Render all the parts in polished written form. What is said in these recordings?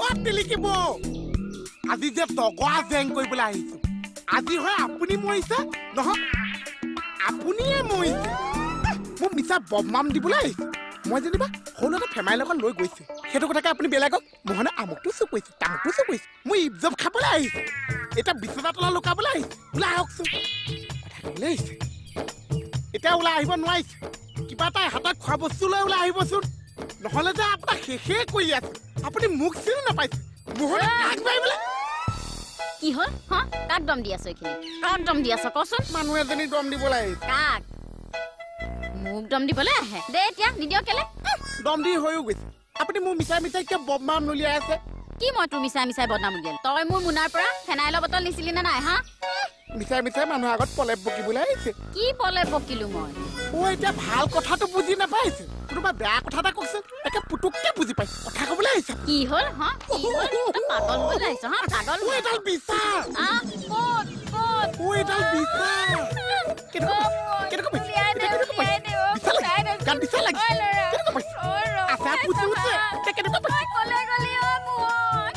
লিখিব আজি যে তগা জেং কৰিবলৈ আহিছো আজি হয় আপুনি মৰিছে নহয় আপুনিয়ে মৰিছে মোক মিছা বদনাম দিবলৈ আহিছে মই যেনিবা সৰুতে ফেমাইৰ লগত লৈ গৈছে সেইটো কথাকে আপুনি বেলেগক মোহনে আমুকটো চুপ কৰিছে তামুকটো চুপ কৰিছে মই ইজ্জত খাবলৈ আহিছে এটা বিচনা তলা লুকাবলৈ আহিছে ওলাই আহকচোন কথা ক'বলৈ আহিছে এতিয়া ওলাই আহিব নোৱাৰিছে কিবা এটা হাতত খোৱা বস্তু লৈ ওলাই আহিবচোন নহ'লে যে আপোনাক শেষে কৰি আছে আপুনি মোক চিনি নাপাইছে মোহনে কাক মাৰিবলৈ কি হ'ল হা কাক দম দি আছো এইখিনি কাক দম দি আছো কচোন মানুহ এজনী দম দিবলৈ আহিছে কাক মোক দম দিবলৈ আহে দে এতিয়া নিদিয় কেলে দম দি হৈও গৈছে আপুনি মোৰ মিছাই মিছাই কিয় বদনাম নলিয়াই আছে কি মই তোৰ মিছাই মিছাই বদনাম উলিয়াল তই মোৰ মুনাৰ পৰা ফেনাইলৰ বটল নিছিলি নে নাই হা মিছাই মিছাই মানুহৰ আগত পলেপ বকিবলৈ আহিছে কি পলেপ বকিলো মই এতিয়া ভাল কথাটো বুজি নাপাইছে কোনোবা বেয়া কথা এটা কওকচোন একে পুতুককে বুজি পাইছে কথা ক'বলৈ আহিছে কি হ'ল হা কি হ'ল পাগল হৈ আহিছ হা পাগল ও এডাল বিচা ক'ত এডাল বিচা কেনেকুৱা গান বিচা লাগি কেনেকুৱা পাইছে আছা পুতুছে কেনেকুৱা পাইছে কলে গলি অ মোহন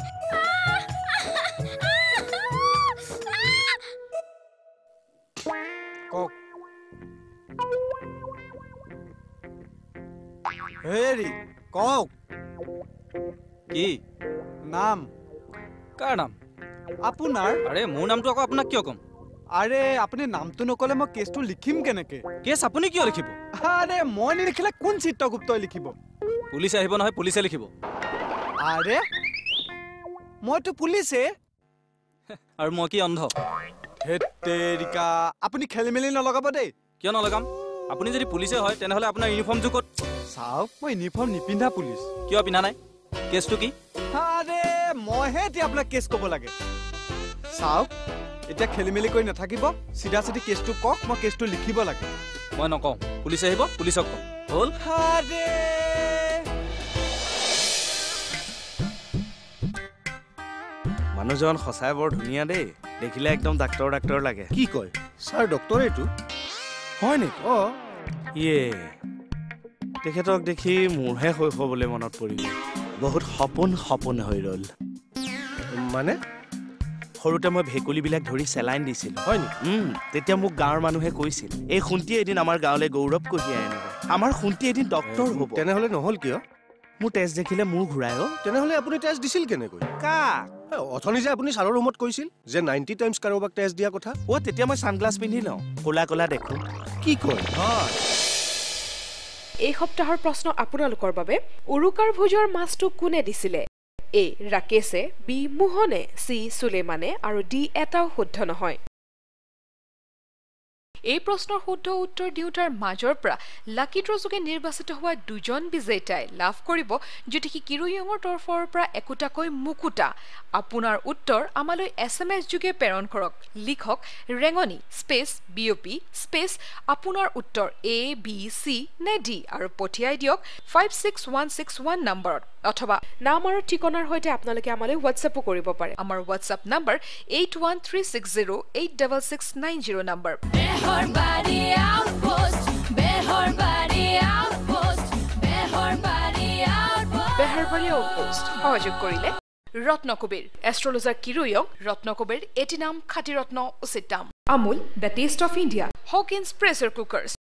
কক হেৰি কক কি নাম কাৰ নাম আপোনাৰ আৰে মোৰ নামটো আকৌ আপোনাক কিয় ক'ম আৰে আপুনি নামটো নকলে মই কেছটো লিখিম কেনেকে কেছ আপুনি কিয় লিখিব আৰে মই নিলিখিলে কোন চিত্ৰগুপ্তই লিখিব পুলিচ আহিব নহয় পুলিচে লিখিব আৰে মইতো পুলিচে আৰু মই কি অন্ধ হেতেৰিকা আপুনি খেলি মেলি নলগাব দেই কিয় নলগাম আপুনি যদি পুলিচে হয় তেনেহ'লে আপোনাৰ ইউনিফৰ্মটো ক'ত চাওক মই ইউনিফৰ্ম নিপিন্ধা পুলিচ কিয় পিন্ধা নাই কেছটো কি আৰে মইহে এতিয়া আপোনাক কেছ ক'ব লাগে চাওক এতিয়া খেলি মেলি কৰি নাথাকিব চিধা চিধি কেছটো কওক মই কেছটো লিখিব লাগে মই নকওঁ পুলিচ আহিব পুলিচক কওঁ হ'ল আৰে মানুহজন সঁচাই বৰ ধুনীয়া দেই দেখিলে একদম ডাক্তৰ লাগে কি কয় ছাৰ ডক্তৰ এইটো হয় নেকি ইয়ে তেখেতক দেখি মোৰহে শৈশৱলৈ মনত পৰিল বহুত সপোন হৈ ৰ'ল মানে সৰুতে মই ভেকুলীবিলাক ধৰি চেলাইন দিছিল হয় নেকি তেতিয়া মোক গাঁৱৰ মানুহে কৈছিল এই শুন্তি এদিন আমাৰ গাঁৱলৈ গৌৰৱ কঢ়িয়াই আনিব আমাৰ শুন্তি এদিন ডক্তৰ হ'ব তেনেহ'লে নহ'ল কিয় মোৰ তেজ দেখিলে মূৰ ঘূৰাই তেনেহ'লে আপুনি তেজ দিছিল কেনেকৈ কাক অথনি যে আপুনি ছাৰৰ ৰুমত কৈছিল যে 90 টাইমছ কাৰোবাক তেজ দিয়া কথা তেতিয়া মই ছানগ্লাছ পিন্ধি লওঁ ক'লা দেখোঁ কি কয় এই সপ্তাহৰ প্ৰশ্ন আপোনালোকৰ বাবে উৰুকাৰ ভোজৰ মাছটো কোনে দিছিলে এ ৰাকেশে বি মোহনে চি সুলেমানে আৰু ডি এটাও শুদ্ধ নহয় এই প্ৰশ্নৰ শুদ্ধ উত্তৰ দিওঁতাৰ মাজৰ পৰা লাকি ড্ৰ যোগে নিৰ্বাচিত হোৱা দুজন বিজেতাই লাভ কৰিব জ্যোতিষী কিৰুয়ঙৰ তৰফৰ পৰা একোটাকৈ মুকুটা আপোনাৰ উত্তৰ আমালৈ SMS যোগে প্ৰেৰণ কৰক লিখক ৰেঙনি স্পেচ বিঅপি স্পেচ আপোনাৰ উত্তৰ A B C নে D আৰু পঠিয়াই দিয়ক 56161 নম্বৰত অথবা নাম আৰু ঠিকনাৰ সৈতে আপোনালোকে আমালৈ হোৱাটছএপো কৰিব পাৰে আমাৰ WhatsApp number 8136086690 number Beharbari Out Post Beharbari Out Post Beharbari Out Post Beharbari Out Post সহযোগ কৰিলে ৰত্নকুবেৰ এষ্ট্ৰলজাৰ কিৰুয়ং ৰত্নকুবেৰ এটি নাম খাটি ৰত্ন উচিত দাম Amul the taste of India Hawkins pressure কুকাৰ্ছ